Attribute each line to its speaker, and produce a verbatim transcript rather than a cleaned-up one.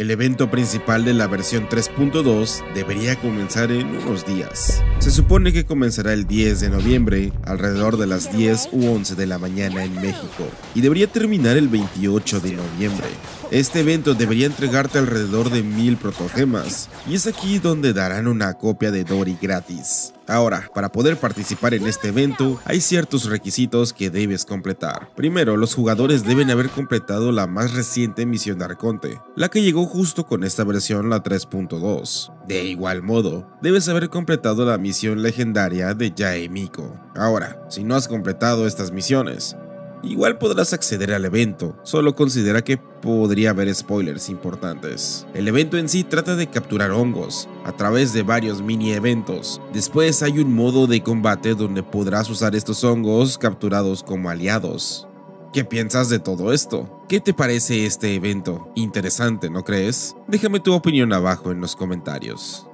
Speaker 1: El evento principal de la versión tres punto dos debería comenzar en unos días. Se supone que comenzará el diez de noviembre, alrededor de las diez u once de la mañana en México, y debería terminar el veintiocho de noviembre. Este evento debería entregarte alrededor de mil protogemas, y es aquí donde darán una copia de Dory gratis. Ahora, para poder participar en este evento, hay ciertos requisitos que debes completar. Primero, los jugadores deben haber completado la más reciente misión de Arconte, la que llegó justo con esta versión, la tres punto dos. De igual modo, debes haber completado la misión legendaria de Yae Miko. Ahora, si no has completado estas misiones, igual podrás acceder al evento, solo considera que podría haber spoilers importantes. El evento en sí trata de capturar hongos a través de varios mini eventos. Después hay un modo de combate donde podrás usar estos hongos capturados como aliados. ¿Qué piensas de todo esto? ¿Qué te parece este evento? Interesante, ¿no crees? Déjame tu opinión abajo en los comentarios.